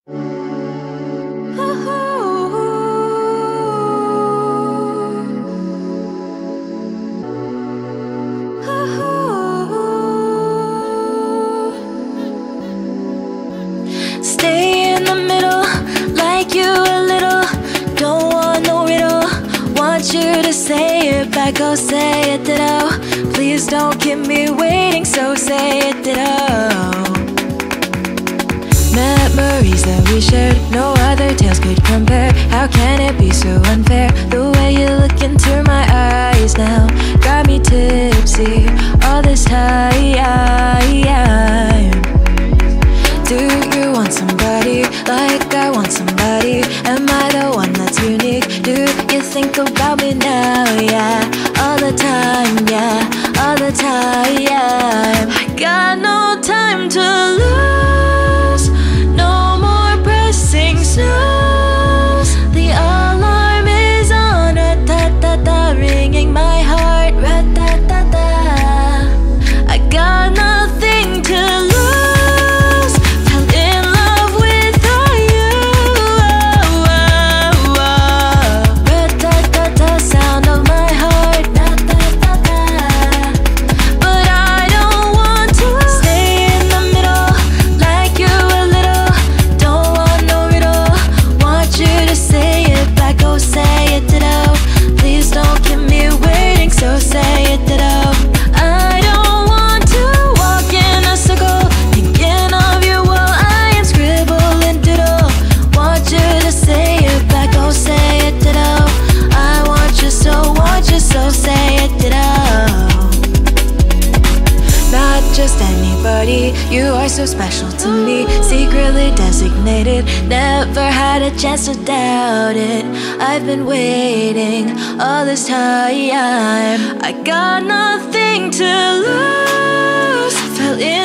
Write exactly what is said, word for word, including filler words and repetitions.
Stay in the middle, like you a little. Don't want no riddle. Want you to say it back, go say it, Ditto. Please don't keep me waiting, so say it, Ditto. Memories that we shared, no other tales could compare. How can it be so unfair? The way you look into my eyes now got me tipsy all this time. Do you want somebody like I want somebody? Am I the one that's unique? Do you think about me now? Yeah, all the time, yeah, all the time, yeah. I got no time to lose, no more pressing snooze. The alarm is on, ra-ta-ta-ta, ringing my heart, ra-ta-ta-ta. I got nothing to lose. Just anybody, you are so special to me. Secretly designated, never had a chance to doubt it. I've been waiting all this time. I got nothing to lose. Fell in